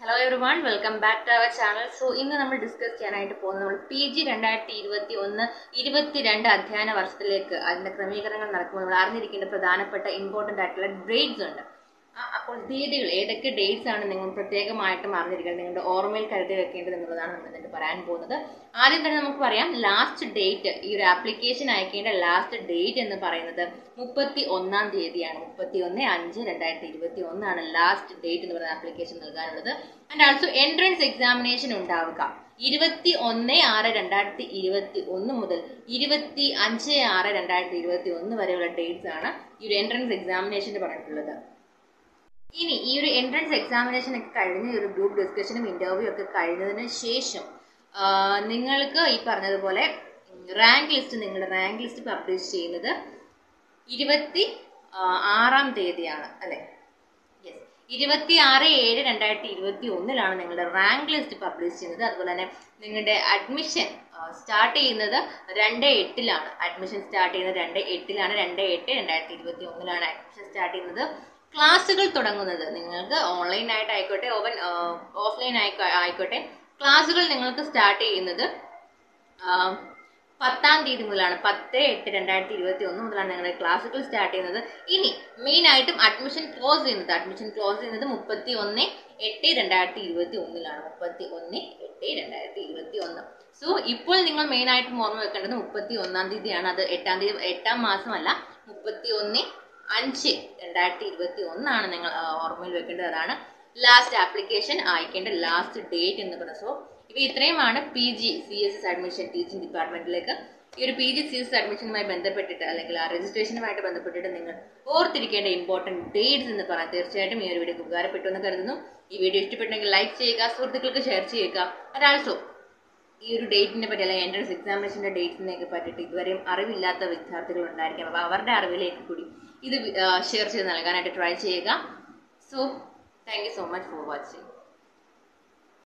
Hello everyone, welcome back to our channel. So, ഇന്ന് നമ്മൾ discuss ചെയ്യാനായിട്ട് പോകുന്നത് നമ്മൾ PG 2021-22 അധ്യയന വർഷത്തിലേക്ക് അതിന്റെ ക്രമീകരണങ്ങൾ നടക്കുമ്പോൾ നമ്മൾ അറിഞ്ഞിരിക്കേണ്ട പ്രധാനപ്പെട്ട ഇമ്പോർട്ടന്റ് ആയിട്ടുള്ള ഡേറ്റ്സ് ഉണ്ട്. അപ്പോൾ തീയതികൾ ഏതൊക്കെ ഡേറ്റ്സ് ആണ് നിങ്ങൾ പ്രത്യേകമായിട്ടും അറിഞ്ഞിരിക്കേണ്ടത്, നിങ്ങളുടെ ഓർമ്മയിൽ കരുതി വെക്കേണ്ടത് എന്നുള്ളതാണ് നമ്മൾ എന്നിട്ട് പറയാൻ പോകുന്നത്. ആദ്യം തന്നെ നമുക്ക് പറയാം, ലാസ്റ്റ് ഡേറ്റ്, ഈ ഒരു ആപ്ലിക്കേഷൻ അയക്കേണ്ട ലാസ്റ്റ് ഡേറ്റ് എന്ന് പറയുന്നത് 31-ാം തീയതിയാണ്. 31/5/2021 ആണ് ലാസ്റ്റ് ഡേറ്റ് എന്ന് പറയുന്ന ആപ്ലിക്കേഷൻ നൽകാനുള്ളത്. ആൻഡ് ആൾസോ എൻട്രൻസ് എക്സാമിനേഷൻ ഉണ്ടാവുക 21/6/2021 മുതൽ 25/6/2021 വരെയുള്ള ഡേറ്റ്സ് ആണ് ഈ ഒരു എൻട്രൻസ് എക്സാമിനേഷൻ പറഞ്ഞിട്ടുള്ളത്. ഇനി ഈ ഒരു എൻട്രൻസ് എക്സാമിനേഷൻ ഒക്കെ കഴിഞ്ഞ് ഒരു ഗ്രൂപ്പ് ഡിസ്കഷനും ഇന്റർവ്യൂ ഒക്കെ കഴിഞ്ഞതിന് ശേഷം നിങ്ങൾക്ക് ഈ പറഞ്ഞതുപോലെ നിങ്ങളുടെ റാങ്ക് ലിസ്റ്റ് പബ്ലിഷ് ചെയ്യുന്നത് 26-ാം തീയതിയാണ് അല്ലെ? യെസ്, 26/7/2021 നിങ്ങളുടെ റാങ്ക് ലിസ്റ്റ് പബ്ലിഷ് ചെയ്യുന്നത്. അതുപോലെ തന്നെ നിങ്ങളുടെ അഡ്മിഷൻ സ്റ്റാർട്ട് ചെയ്യുന്നത് 2/8-ലാണ്. അഡ്മിഷൻ സ്റ്റാർട്ട് ചെയ്യുന്നത് 2/8-ലാണ്. 2/8/2021 അഡ്മിഷൻ സ്റ്റാർട്ട് ചെയ്യുന്നത്. ക്ലാസ്സുകൾ തുടങ്ങുന്നത് നിങ്ങൾക്ക് ഓൺലൈൻ ആയിട്ട് ആയിക്കോട്ടെ ഓഫ്ലൈൻ ആയിക്കോട്ടെ, ക്ലാസ്സുകൾ നിങ്ങൾക്ക് സ്റ്റാർട്ട് ചെയ്യുന്നത് 10-ാം തീയതി മുതലാണ്. 10/8/2021 മുതലാണ് നിങ്ങളുടെ ക്ലാസ്സുകൾ സ്റ്റാർട്ട് ചെയ്യുന്നത്. ഇനി മെയിൻ ആയിട്ടും അഡ്മിഷൻ ക്ലോസ് ചെയ്യുന്നത് 31/8/2021. 31/8/2021. സോ ഇപ്പോൾ നിങ്ങൾ മെയിൻ ആയിട്ടും ഓർമ്മ വെക്കേണ്ടത് 31-ാം തീയതിയാണ്. അത് 8-ാം മാസമല്ല, 31/5/2021 നിങ്ങൾ ഓർമ്മയിൽ വെക്കേണ്ടത്. അതാണ് ലാസ്റ്റ് ആപ്ലിക്കേഷൻ അയക്കേണ്ട ലാസ്റ്റ് ഡേറ്റ് എന്ന് പറയുന്നത്. സോ ഇവ ഇത്രയുമാണ് PG CSS അഡ്മിഷൻ ടീച്ചിങ് ഡിപ്പാർട്ട്മെന്റിലേക്ക്. ഈ ഒരു PG CSS അഡ്മിഷനുമായി ബന്ധപ്പെട്ടിട്ട് അല്ലെങ്കിൽ ആ രജിസ്ട്രേഷനുമായിട്ട് ബന്ധപ്പെട്ടിട്ട് നിങ്ങൾ ഓർത്തിരിക്കേണ്ട ഇമ്പോർട്ടന്റ് ഡേറ്റ്സ് എന്ന് പറയാം. തീർച്ചയായിട്ടും ഈ ഒരു വീഡിയോ ഉപകാരപ്പെട്ടു എന്ന് കരുതുന്നു. ഈ വീഡിയോ ഇഷ്ടപ്പെട്ടെങ്കിൽ ലൈക്ക് ചെയ്യുക, സുഹൃത്തുക്കൾക്ക് ഷെയർ ചെയ്യുക. ആൻഡ് ആൾസോ ഈ ഒരു ഡേറ്റിനെ പറ്റി അല്ലെങ്കിൽ എൻട്രൻസ് എക്സാമിനേഷന്റെ ഡേറ്റിനെ പറ്റിയിട്ട് ഇതുവരെയും അറിവില്ലാത്ത വിദ്യാർത്ഥികൾ ഉണ്ടായിരിക്കാം. അപ്പോൾ അവരുടെ അറിവിലേക്ക് കൂടി ഇത് ഷെയർ ചെയ്ത് നൽകാനായിട്ട് ട്രൈ ചെയ്യുക. So thank you so much for watching.